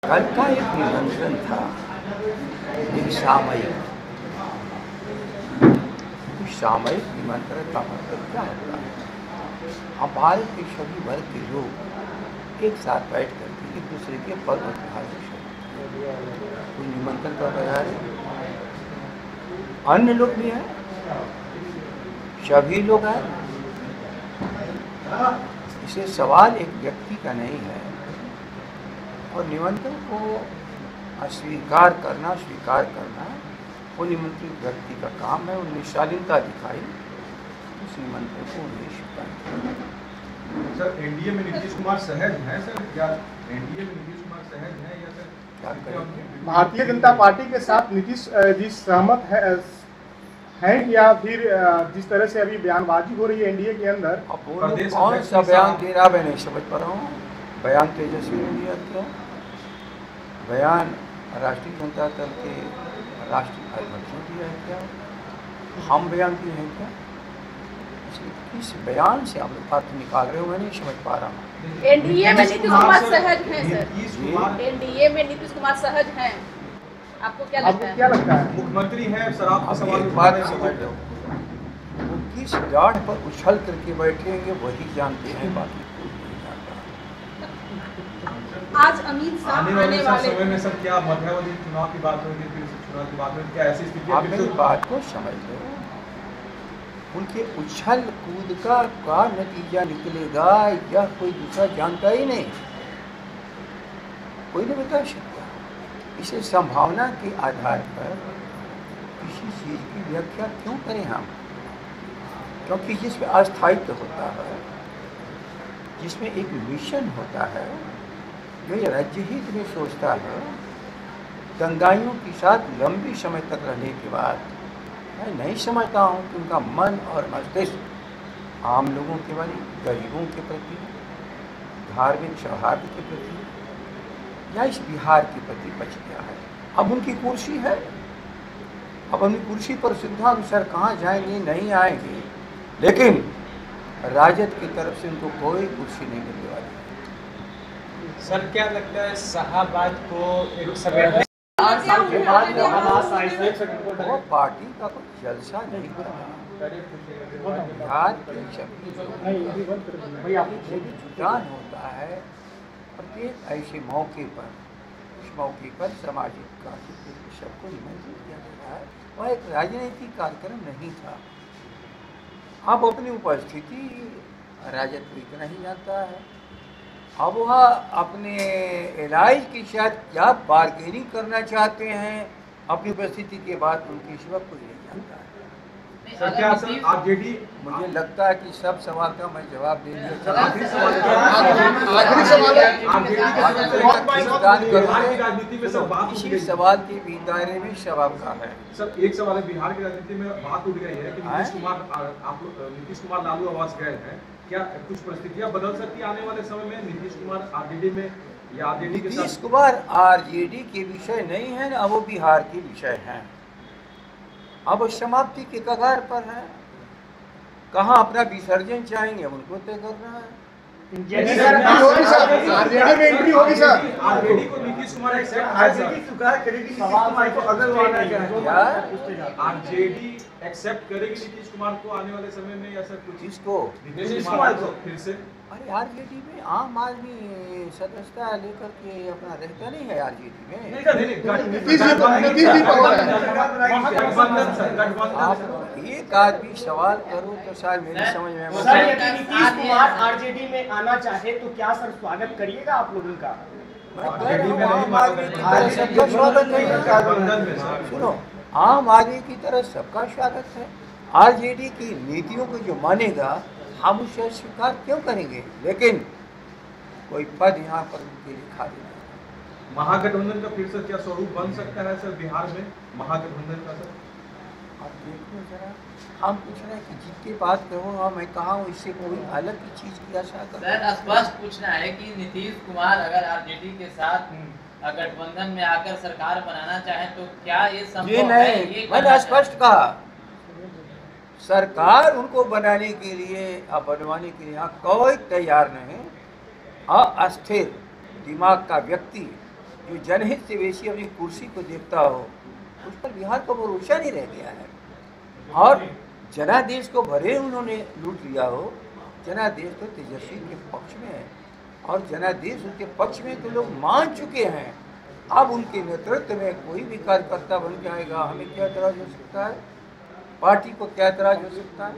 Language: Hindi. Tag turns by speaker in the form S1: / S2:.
S1: कल का एक निमंत्रण था, एक सामयिक निमंत्रण का मतलब क्या होता है? अब भारत के सभी वर्ग के लोग एक साथ बैठ करके एक दूसरे के पर्व और त्योहार कोई निमंत्रण का तैयार है, अन्य लोग भी हैं, सभी लोग हैं। इसे सवाल एक व्यक्ति का नहीं है और निमंत्रण को अस्वीकार करना स्वीकार करना वो निमंत्रित व्यक्ति का काम है। उन्हें शालीनता दिखाई, उस निमंत्रण को उन्हें स्वीकार किया।
S2: सर एनडीए में नीतीश कुमार सहज हैं सर? क्या एनडीए में नीतीश कुमार सहज हैं या सर
S1: क्या करेंगे?
S3: भारतीय जनता पार्टी के साथ नीतीश जी सहमत हैं या फिर जिस तरह से अभी बयानबाजी हो रही है एनडीए के अंदर?
S1: अब कौन सा बयान दे रहा, मैं नहीं समझ पा रहा हूँ। बयान तेजस्वी ने दिया क्या? बयान राष्ट्रीय जनता दल के राष्ट्रीय अध्यक्ष ने दिया है क्या? हम बयान दिए हैं क्या? इसलिए किस बयान से आप लोग अर्थ निकाल रहे हो, मैं नहीं समझ पा रहा हूँ।
S4: एनडीए में नीतीश कुमार सहज हैं सर? एनडीए में नीतीश कुमार सहज हैं, आपको क्या लगता है?
S2: मुख्यमंत्री है सर, आप
S1: सवाल बात समझ लो, वो किस डाढ़ पर उछल करके बैठेंगे वही जानते हैं, बाकी कोई नहीं जानता।
S4: आज अमित शाह
S2: आने वाले समय में सर क्या मध्यावधि चुनाव की बात होगी, फिर चुनाव की बात होगी, क्या ऐसी स्थिति?
S1: आप मेरी बात को समझ लो, उनके उछल कूद का नतीजा निकलेगा यह कोई दूसरा जानता ही नहीं, कोई नहीं बता सकता। इसे संभावना के आधार पर किसी चीज़ की व्याख्या क्यों करें हम? क्योंकि जिसमें अस्थायित्व होता है, जिसमें एक मिशन होता है, जो ये राज्य हित में सोचता है, दंगाइयों के साथ लंबी समय तक रहने के बाद मैं नहीं समझता हूँ कि उनका मन और मस्तिष्क आम लोगों के प्रति, गरीबों के प्रति, धार्मिक सौहार्द के प्रति या इस बिहार के प्रति बच गया है। अब उनकी कुर्सी है, अब उनकी कुर्सी पर सुविधानुसार कहाँ जाएंगे, नहीं आएंगे, लेकिन राजद की तरफ से उनको कोई कुर्सी नहीं मिलने वाली।
S5: सर क्या लगता है शाहबाद को एक समय
S1: वो पार्टी का कोई जलसा नहीं करना, बिहार के सभी जुटान होता है प्रत्येक ऐसे मौके पर, इस मौके पर सामाजिक कार्यक्रम सबको निमंत्रित किया जा रहा है। वह एक राजनीतिक कार्यक्रम नहीं था। अब अपनी उपस्थिति राजद को इतना ही जानता है, अब वह अपने इलाज के साथ क्या बार्गेनिंग करना चाहते हैं अपनी उपस्थिति के बाद, उनकी सिवा कोई नहीं जानता है।
S2: सर क्या सर आरजेडी,
S1: मुझे लगता है कि सब सवाल का मैं जवाब दे दिया। इसी सवाल के भी दायरे में सवाल का है।
S2: सर एक सवाल है, बिहार की राजनीति में बात उठ गई है कि नीतीश कुमार लालू आवास गए हैं, क्या कुछ परिस्थितियां बदल सकती है आने वाले समय में? नीतीश कुमार आरजेडी में या आरजेडी के साथ?
S1: नीतीश कुमार आरजेडी के विषय नहीं है ना, वो बिहार के विषय हैं। अब समाप्ति के कगार पर है, कहाँ अपना विसर्जन चाहेंगे उनको तय करना है।
S3: आरजेडी में एंट्री होगी सर?
S2: आरजेडी को नीतीश कुमार आरजेडी एक्सेप्ट करेगी नीतीश कुमार को आने वाले समय में या सर कुछ?
S1: इसको
S2: नीतीश कुमार को फिर से?
S1: अरे आरजेडी में आम आदमी सदस्यता लेकर के अपना रहता नहीं है आरजेडी में। आप एक आदमी सवाल करो तो शायद मेरी समझ में
S6: नीतीश कुमार आरजेडी में आना चाहे तो क्या सर स्वागत करिएगा आप लोगों का?
S1: आम आदमी की तरह सबका स्वागत है। सुनो, आम आदमी की तरह सबका स्वागत है। आरजेडी की नीतियों को जो मानेगा हम उसे स्वीकार क्यों करेंगे, लेकिन कोई पद यहाँ पर उनके लिए खाली नहीं।
S2: महागठबंधन का फिर से क्या स्वरूप बन सकता है सर बिहार में महागठबंधन का? सर
S1: आप देखो जरा, हम पूछ रहे हैं कि जितनी बात करूँ मैं कहा हूँ, इससे कोई अलग की चीज़ की आशा कर।
S7: सर स्पष्ट पूछना है कि नीतीश कुमार अगर आरजेडी के साथ गठबंधन में आकर सरकार बनाना चाहे तो क्या ये संभव है? ये
S1: मैंने स्पष्ट कहा, सरकार उनको बनाने के लिए और बनवाने के लिए यहाँ कोई तैयार नहीं। अस्थिर दिमाग का व्यक्ति जो जनहित से बेसी अपनी कुर्सी को देखता हो, उस पर बिहार का भरोसा नहीं रह गया है। और जनादेश को भले उन्होंने लूट लिया हो, जनादेश तो तेजस्वी के पक्ष में है और जनादेश उनके पक्ष में तो लोग मान चुके हैं। अब उनके नेतृत्व में कोई भी कार्यकर्ता बन जाएगा, हमें क्या एतराज हो सकता है? पार्टी को क्या एतराज हो सकता है?